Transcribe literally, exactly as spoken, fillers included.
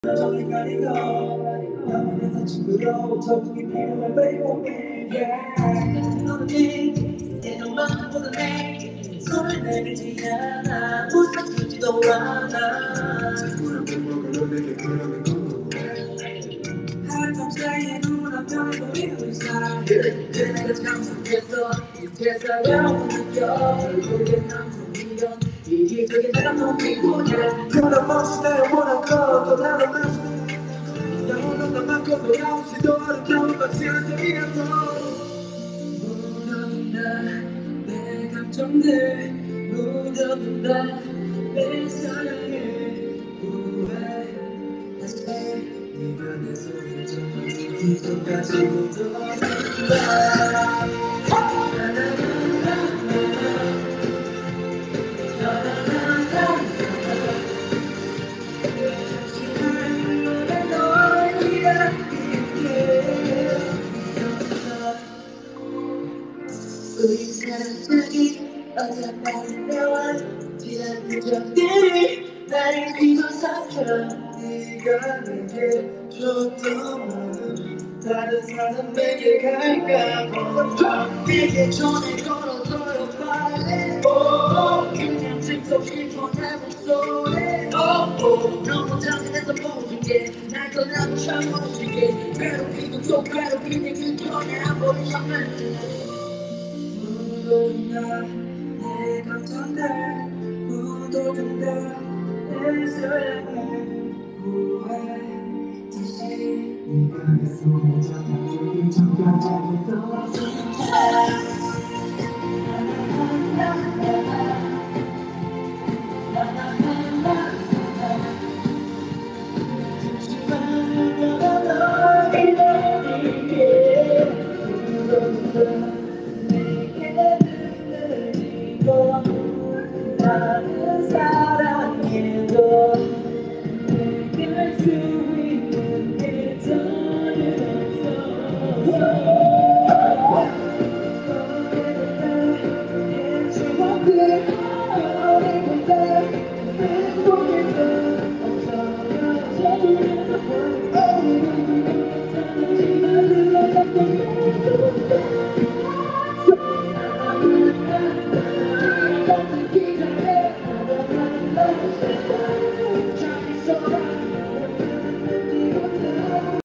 정이 가리고 영원해서 친구로 적응이 필요해 baby yeah. 너는 내 너만보다 내 손을 내밀지 않아 웃어주지도 않아 친구랑 밥 먹으러 내게 그러는 건 한밤 사이에 눈앞편에 보이는 사람 그래 내가 참석해서 이제서 영원 느껴 결국엔 난 이런 이기적인 내가 너무 피곤해 변함없이 나 영원한 것도 나는 마치 영원한 나만큼 돌아오지도 어려운 박시한 소리라도 묻어둔다 내 감정들 묻어둔다 내 사랑을 후회 다시 네가 내 손을 잡아주기 전까지 묻어둔다 우리 사랑들이 어젯밤 나와 지난 흔적들이 나를 뒤돌아서 네가 내게 줬던 마음 다른 사람에게 갈까 네게 전해 걸어줘요 빨리 그냥 듣고 싶어 내 목소리 너무 잔인해서 모든 날 떠나고 참 모든 게 괴롭히고 또 괴롭히니 그 전에 안 버리셨네 묻어둔다 내 감정들 묻어둔다 내 사랑을 후회 다시 네가 내 손을 잡아주기 전까지 묻어둔다 나는 사랑해도